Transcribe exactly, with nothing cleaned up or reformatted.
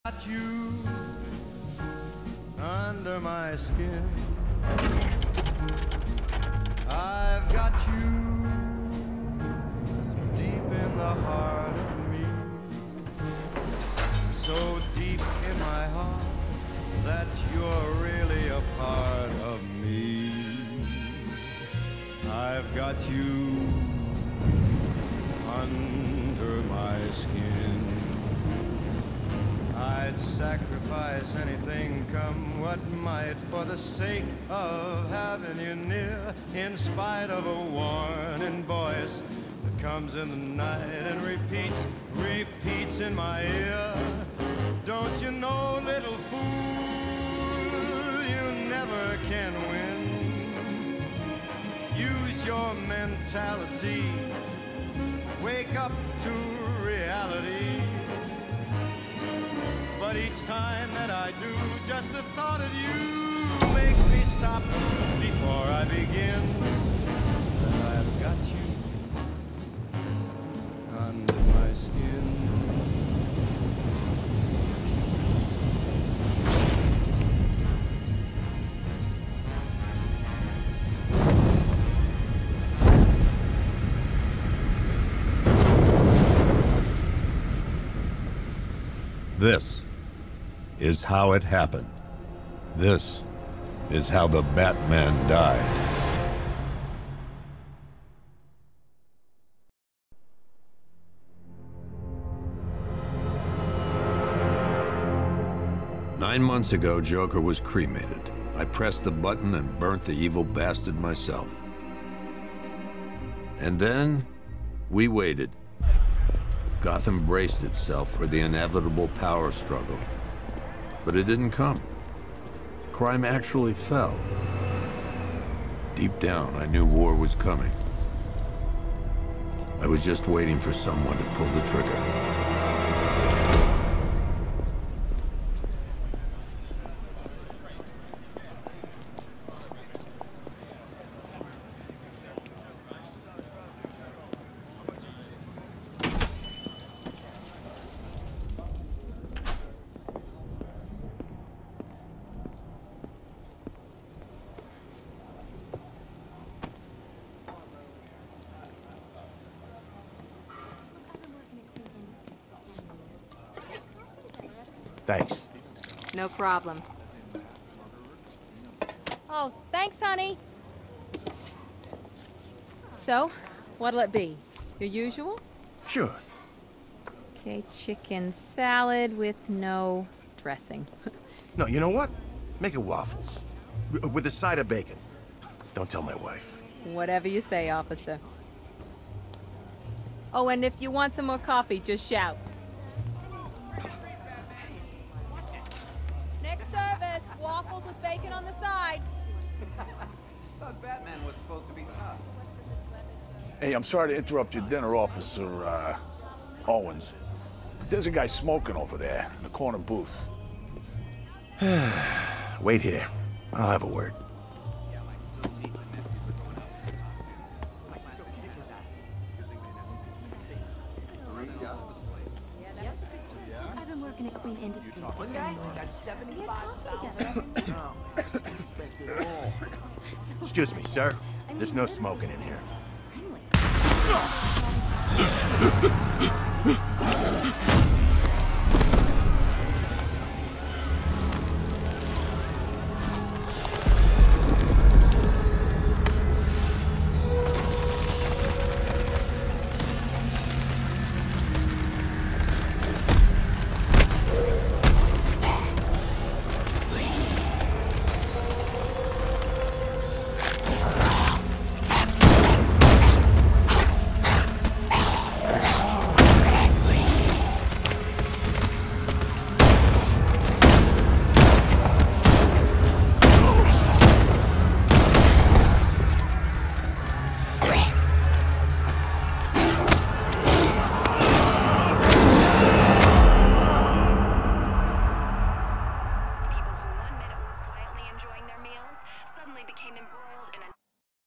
Got you under my skin. I've got you deep in the heart of me, so deep in my heart that you're really a part of me. I've got you under my skin. I'd sacrifice anything, come what might, for the sake of having you near, in spite of a warning voice that comes in the night and repeats, repeats in my ear. Don't you know, little fool, you never can win. Use your mentality, wake up to reality. But each time that I do, just the thought of you makes me stop before I begin. And I've got you under my skin. This is how it happened. This is how the Batman died. Nine months ago, Joker was cremated. I pressed the button and burnt the evil bastard myself. And then, we waited. Gotham braced itself for the inevitable power struggle. But it didn't come. Crime actually fell. Deep down, I knew war was coming. I was just waiting for someone to pull the trigger. Thanks. No problem. Oh, thanks, honey. So, what'll it be? Your usual? Sure. Okay, chicken salad with no dressing. No, you know what? Make it waffles. W- with a side of bacon. Don't tell my wife. Whatever you say, officer. Oh, and if you want some more coffee, just shout. Next service, waffles with bacon on the side. Thought Batman was supposed to be tough. Hey, I'm sorry to interrupt your dinner, Officer uh, Owens. But there's a guy smoking over there in the corner booth. Wait here. I'll have a word. I've been working at Queen Industries. One guy got seventy-five thousand. Excuse me, sir. There's no smoking in here. Friendly.